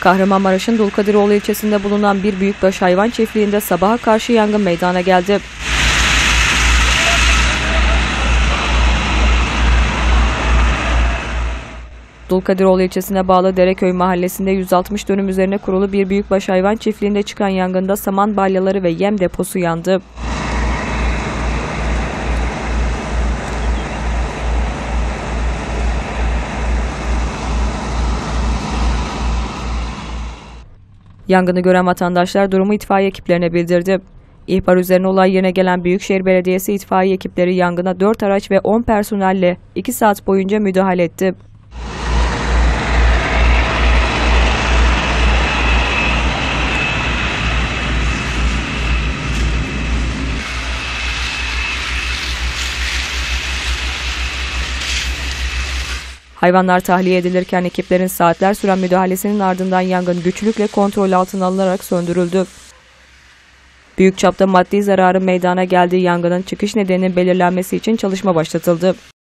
Kahramanmaraş'ın Dulkadiroğlu ilçesinde bulunan bir büyükbaş hayvan çiftliğinde sabaha karşı yangın meydana geldi. Dulkadiroğlu ilçesine bağlı Dereköy mahallesinde 160 dönüm üzerine kurulu bir büyükbaş hayvan çiftliğinde çıkan yangında saman balyaları ve yem deposu yandı. Yangını gören vatandaşlar durumu itfaiye ekiplerine bildirdi. İhbar üzerine olay yerine gelen Büyükşehir Belediyesi itfaiye ekipleri yangına 4 araç ve 10 personelle 2 saat boyunca müdahale etti. Hayvanlar tahliye edilirken ekiplerin saatler süren müdahalesinin ardından yangın güçlükle kontrol altına alınarak söndürüldü. Büyük çapta maddi zararın meydana geldiği yangının çıkış nedeninin belirlenmesi için çalışma başlatıldı.